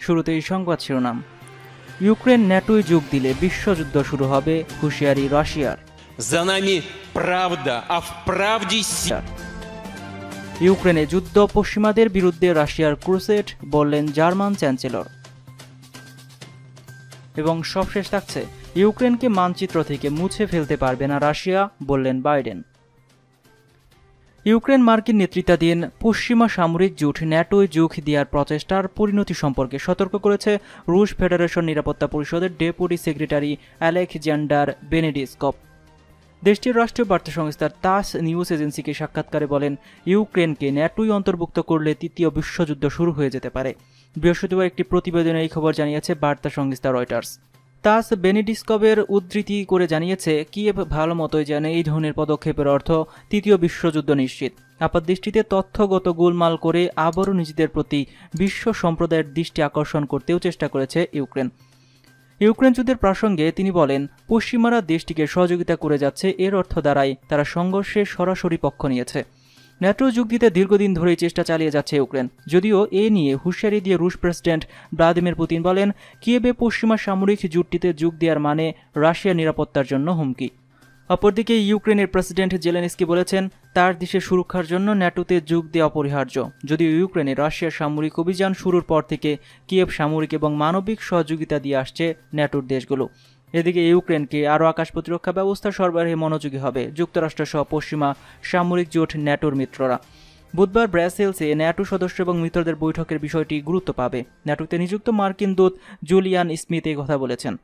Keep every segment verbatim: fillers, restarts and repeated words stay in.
শুরুতেই সংবাদ শিরোনাম। ইউক্রেন ন্যাটোয় যোগ দিলে বিশ্বযুদ্ধ শুরু হবে, হুঁশিয়ারি রাশিয়ার। За нами правда, а в правде сила। ইউক্রেনে যুদ্ধ, পশ্চিমাদের বিরুদ্ধে রাশিয়ার ক্রুসেড, বললেন জার্মান চ্যান্সেলর। এবং সবশেষ থাকছে, ইউক্রেনকে মানচিত্র থেকে মুছে ফেলতে পারবে না রাশিয়া, বললেন বাইডেন। ইউক্রেন মার্কিন নেতৃত্বাধীন পশ্চিমা সামরিক জোট ন্যাটোয় যোগ দেওয়ার প্রচেষ্টার পরিণতি সম্পর্কে সতর্ক করেছে রুশ ফেডারেশন নিরাপত্তা পরিষদের ডেপুটি সেক্রেটারি আলেকজান্ডার বেনেডিসকভ। দেশটির রাষ্ট্রীয় বার্তা সংস্থা তাস নিউজ এজেন্সিকে সাক্ষাৎকারে বলেন, ইউক্রেনকে ন্যাটোয় অন্তর্ভুক্ত করলে তৃতীয় বিশ্বযুদ্ধ শুরু হয়ে যেতে পারে। বৃহস্পতিবার একটি প্রতিবেদনে এই খবর জানিয়েছে বার্তা সংস্থা রয়টার্স। তাস বেনেডিসকভের উদ্ধৃতি করে জানিয়েছে, কিয়েভ ভালো মতোই জানে এই ধরনের পদক্ষেপের অর্থ তৃতীয় বিশ্বযুদ্ধ নিশ্চিত। আপাতদৃষ্টিতে তথ্যগত গোলমাল করে আবারও নিজেদের প্রতি বিশ্ব সম্প্রদায়ের দৃষ্টি আকর্ষণ করতেও চেষ্টা করেছে ইউক্রেন। ইউক্রেন যুদ্ধের প্রসঙ্গে তিনি বলেন, পশ্চিমারা দেশটিকে সহযোগিতা করে যাচ্ছে, এর অর্থ দ্বারাই তারা সংঘর্ষে সরাসরি পক্ষ নিয়েছে। ন্যাটো যোগ দিতে দীর্ঘদিন ধরেই চেষ্টা চালিয়ে যাচ্ছে ইউক্রেন। যদিও এ নিয়ে হুঁশিয়ারি দিয়ে রুশ প্রেসিডেন্ট ভ্লাদিমির পুতিন বলেন, কিয়েভে পশ্চিমা সামরিক জোটটিতে যোগ দেওয়ার মানে রাশিয়ার নিরাপত্তার জন্য হুমকি। অপরদিকে ইউক্রেনের প্রেসিডেন্ট জেলেনস্কি বলেছেন, তার দেশের সুরক্ষার জন্য ন্যাটোতে যোগ দেওয়া অপরিহার্য। যদিও ইউক্রেনে রাশিয়ার সামরিক অভিযান শুরুর পর থেকে কিয়েভ সামরিক এবং মানবিক সহযোগিতা দিয়ে আসছে ন্যাটোর দেশগুলো। এদিকে ইউক্রেনকে আরও আকাশ প্রতিরক্ষা ব্যবস্থা সরবরাহে মনোযোগী হবে যুক্তরাষ্ট্র সহ পশ্চিমা সামরিক জোট ন্যাটোর মিত্ররা। বুধবার ব্রাসেলসে ন্যাটো সদস্য এবং মিত্রদের বৈঠকের বিষয়টি গুরুত্ব পাবে। ন্যাটোতে নিযুক্ত মার্কিন দূত জুলিয়ান স্মিথ এই কথা বলেছেন।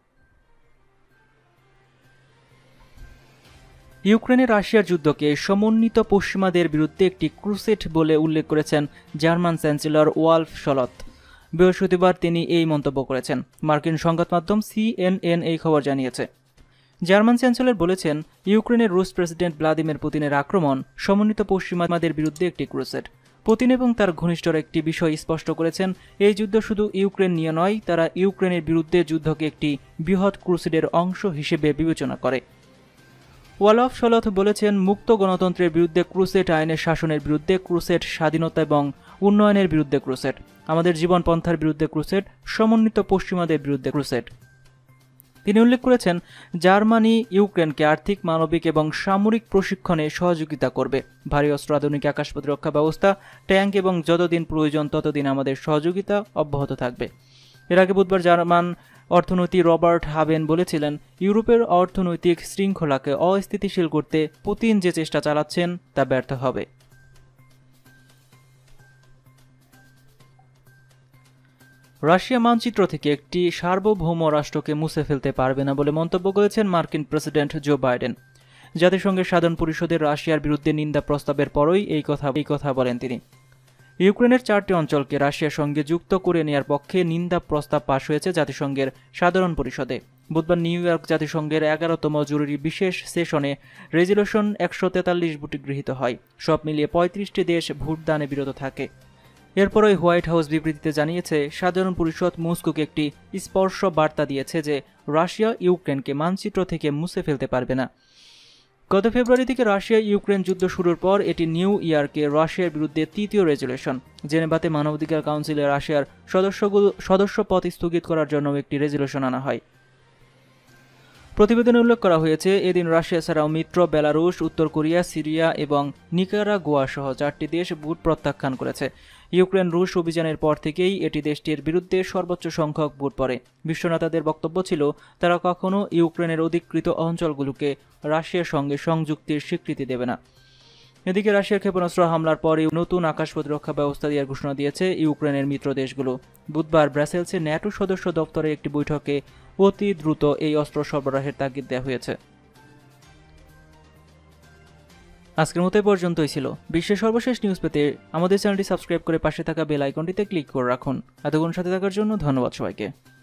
ইউক্রেনে রাশিয়ার যুদ্ধকে সমন্বিত পশ্চিমাদের বিরুদ্ধে একটি ক্রুসেড বলে উল্লেখ করেছেন জার্মান চ্যান্সেলর ওয়ালফ শলৎ। বৃহস্পতিবার তিনি এই মন্তব্য করেছেন। মার্কিন সংবাদ মাধ্যম সিএনএন এই খবর জানিয়েছে। জার্মান চ্যান্সেলর বলেছেন, ইউক্রেনের রুশ প্রেসিডেন্ট ভ্লাদিমির পুতিনের আক্রমণ সমন্বিত পশ্চিমাদের বিরুদ্ধে একটি ক্রুসেড। পুতিন এবং তার ঘনিষ্ঠরা একটি বিষয় স্পষ্ট করেছেন, এই যুদ্ধ শুধু ইউক্রেন নিয়ে নয়, তারা ইউক্রেনের বিরুদ্ধে যুদ্ধকে একটি বৃহৎ ক্রুসেডের অংশ হিসেবে বিবেচনা করে। ওয়ালফ শলৎ বলেছেন, মুক্ত গণতন্ত্রের বিরুদ্ধে ক্রুসেড, আইনের শাসনের বিরুদ্ধে ক্রুসেড, স্বাধীনতা এবং উন্নয়নের বিরুদ্ধে ক্রুসেড, আমাদের জীবন পন্থার বিরুদ্ধে ক্রুসেড, সমন্বিত পশ্চিমাদের বিরুদ্ধে ক্রুসেড। তিনি উল্লেখ করেছেন, জার্মানি ইউক্রেনকে আর্থিক, মানবিক এবং সামরিক প্রশিক্ষণে সহযোগিতা করবে। ভারী অস্ত্র, আধুনিক আকাশ প্রতিরক্ষা ব্যবস্থা, ট্যাঙ্ক এবং যতদিন প্রয়োজন ততদিন আমাদের সহযোগিতা অব্যাহত থাকবে। এর আগে বুধবার জার্মান অর্থনীতি রবার্ট হাবেন বলেছিলেন, ইউরোপের অর্থনৈতিক শৃঙ্খলাকে অস্থিতিশীল করতে পুতিন যে চেষ্টা চালাচ্ছেন তা ব্যর্থ হবে। রাশিয়া মানচিত্র থেকে একটি সার্বভৌম রাষ্ট্রকে মুছে ফেলতে পারবে না বলে মন্তব্য করেছেন মার্কিন প্রেসিডেন্ট জো বাইডেন। জাতিসংঘের সাধারণ পরিষদের রাশিয়ার বিরুদ্ধে নিন্দা প্রস্তাবের পরই এই কথা এই কথা বলেন তিনি। ইউক্রেনের চারটি অঞ্চলকে রাশিয়ার সঙ্গে যুক্ত করে নেয়ার পক্ষে নিন্দা প্রস্তাব পাশ হয়েছে জাতিসংঘের সাধারণ পরিষদে। বুধবার নিউ ইয়র্ক জাতিসংঘের এগারোতম জরুরি বিশেষ সেশনে রেজলিউশন একশো তেতাল্লিশ ভোটে গৃহীত হয়। সব মিলিয়ে পঁয়ত্রিশটি দেশ ভোটদানে বিরত থাকে। এরপরই হোয়াইট হাউস বিবৃতিতে জানিয়েছে, সাধারণ পরিষদ মস্কোকে একটি স্পর্শ বার্তা দিয়েছে যে রাশিয়া ইউক্রেনকে মানচিত্র থেকে মুছে ফেলতে পারবে না। গত ফেব্রুয়ারি থেকে রাশিয়া ইউক্রেন যুদ্ধ শুরুর পর এটি নিউ ইয়র্কে রাশিয়ার বিরুদ্ধে তৃতীয় রেজলিউশন। জেনেভাতে মানবাধিকার কাউন্সিলে রাশিয়ার সদস্যগুলো সদস্যপদ স্থগিত করার জন্য একটি রেজলিউশন আনা হয়। প্রতিবেদনে উল্লেখ করা হয়েছে, এদিন রাশিয়া ছাড়াও মিত্র বেলারুশ, উত্তর কোরিয়া, সিরিয়া এবং নিকারাগুয়া সহ চারটি দেশ ভোট প্রত্যাখ্যান করেছে। ইউক্রেন রুশ অভিযানের পর থেকেই এটি দেশটির বিরুদ্ধে সর্বোচ্চ সংখ্যক ভোট পড়ে। বিশ্বনেতাদের বক্তব্য ছিল, তারা কখনো ইউক্রেনের অধিকৃত অঞ্চলগুলোকে রাশিয়ার সঙ্গে সংযুক্তির স্বীকৃতি দেবে না। এদিকে রাশিয়ার ক্ষেপণাস্ত্র হামলার পরে নতুন আকাশ প্রতিরক্ষা ব্যবস্থা দেওয়ার ঘোষণা দিয়েছে ইউক্রেনের মিত্র দেশগুলো। বুধবার ব্রাসেলসে ন্যাটো সদস্য দপ্তরে একটি বৈঠকে অতি দ্রুত এই অস্ত্র সরবরাহের তাগিদ দেওয়া হয়েছে। আজকের মতো পর্যন্তই ছিল। বিশ্বের সর্বশেষ নিউজ পেতে আমাদের চ্যানেলটি সাবস্ক্রাইব করে পাশে থাকা বেল আইকনটিতে ক্লিক করে রাখুন। এতক্ষণ সাথে থাকার জন্য ধন্যবাদ সবাইকে।